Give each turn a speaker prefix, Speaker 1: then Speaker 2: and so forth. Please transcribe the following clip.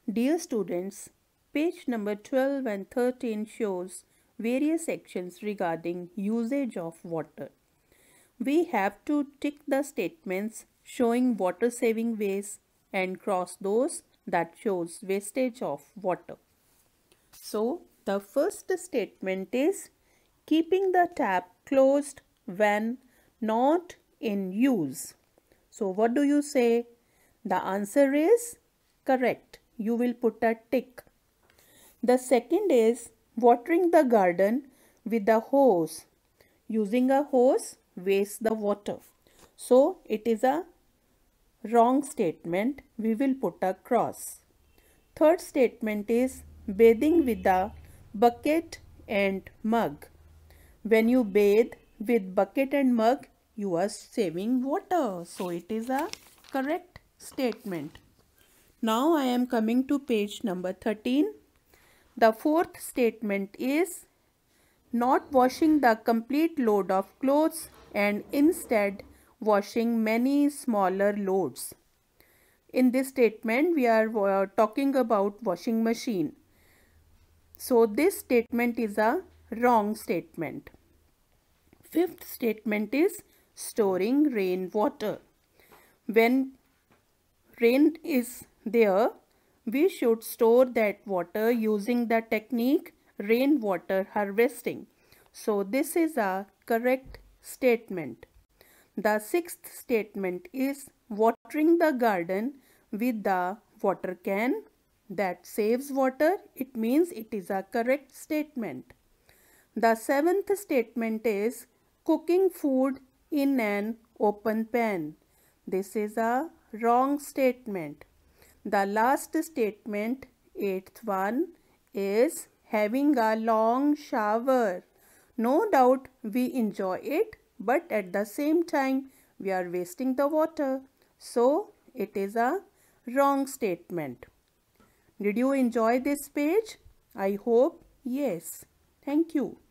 Speaker 1: Dear students, page number 12 and 13 shows various sections regarding usage of water. We have to tick the statements showing water saving ways and cross those that shows wastage of water. So, the first statement is keeping the tap closed when not in use. So, what do you say? The answer is correct. You will put a tick. The second is watering the garden with a hose. Using a hose wastes the water. So, it is a wrong statement. We will put a cross. Third statement is bathing with a bucket and mug. When you bathe with bucket and mug, you are saving water. So it is a correct statement. Now I am coming to page number 13. The fourth statement is not washing the complete load of clothes and instead washing many smaller loads. In this statement, we are talking about washing machine. So this statement is a wrong statement. Fifth statement is storing rainwater. When rain is there, we should store that water using the technique rainwater harvesting. So this is a correct statement. The sixth statement is watering the garden with the water can. That saves water. It means it is a correct statement. The seventh statement is cooking food in an open pan. This is a wrong statement. The last statement, eighth one, is having a long shower. No doubt we enjoy it, but at the same time we are wasting the water. So it is a wrong statement. Did you enjoy this page? I hope yes. Thank you.